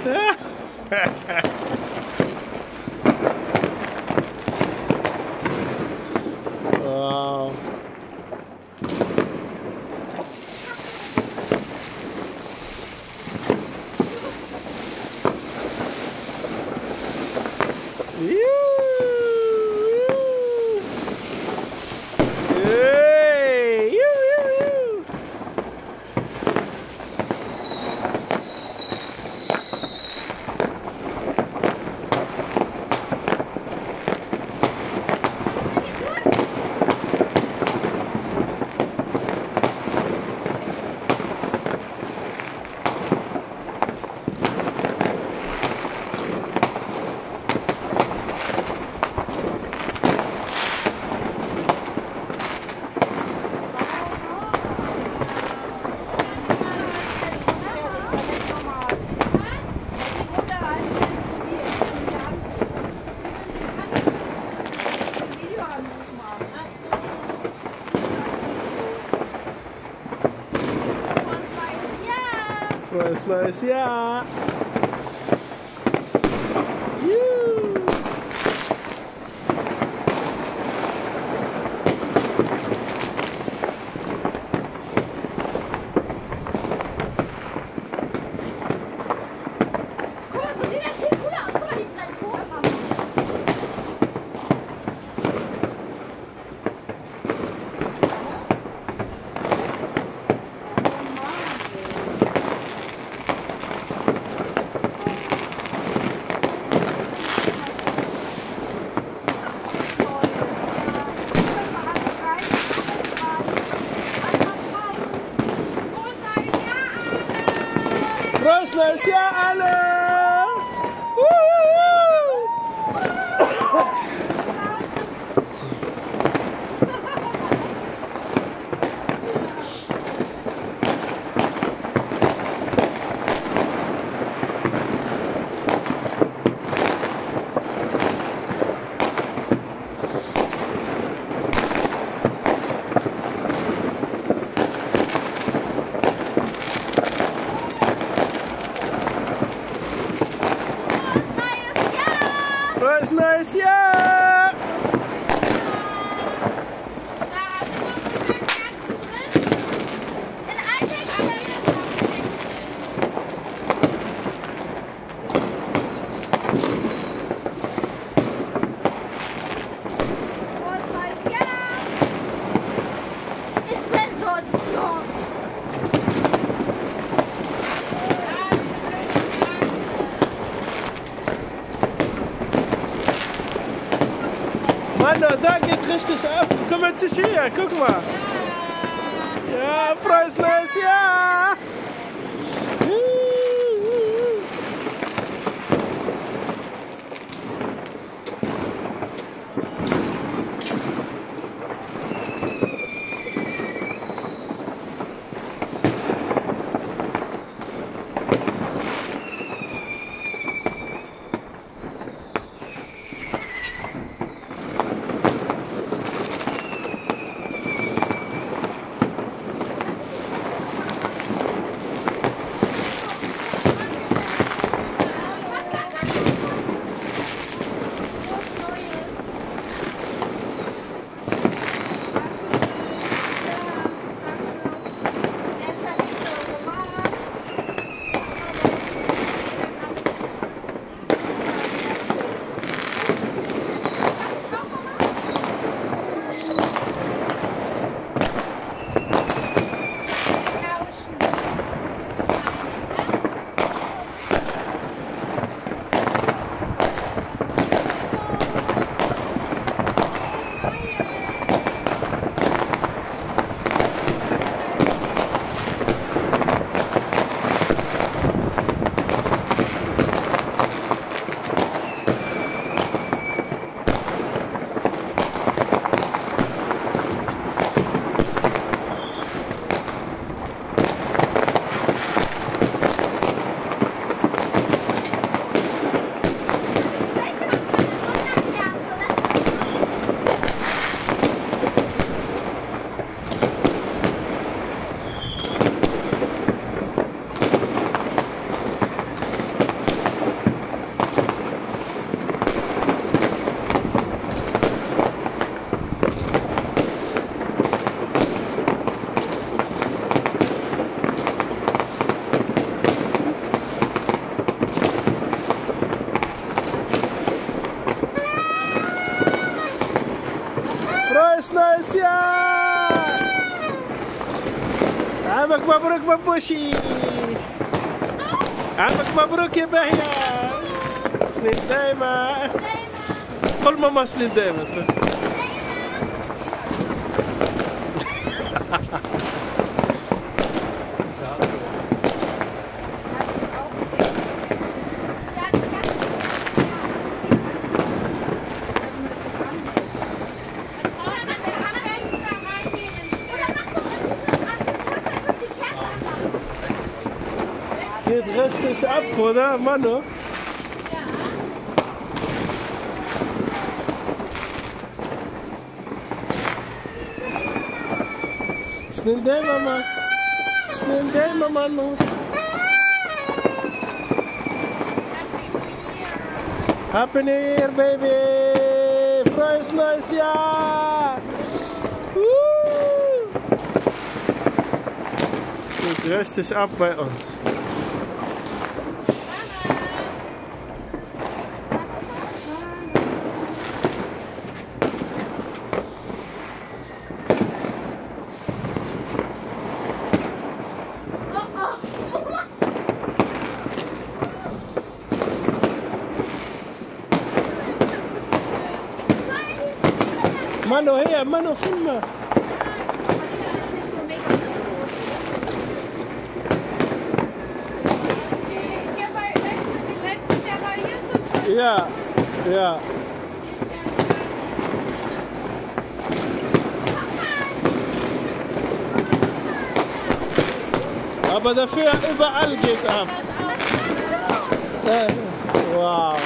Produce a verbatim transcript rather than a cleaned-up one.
Wow. Hey, you, you, you. Frohes neues Jahr! Juhu. Guck mal, so sieht das viel cooler aus. Guck mal, die drei Fotos haben wir. Frohes neues Jahr alle! Frohes neues Jahr! Mann, da geht richtig ab. Komm jetzt hier, guck mal. Ja, frohes neues Jahr! عمك مبروك ببوشي. عمك مبروك يا بهية. سنين دايما. قل ماما سنين دايما. Geht richtig ab, oder, Manu? Schnell der Mama. Schnell der Mama, Manu. Happy New Year, baby! Frohes neues Jahr! Woo! Es geht richtig ab bei uns. Manu, her, Manu, film mal. Ja, ja. Aber dafür überall geht ab. Wow.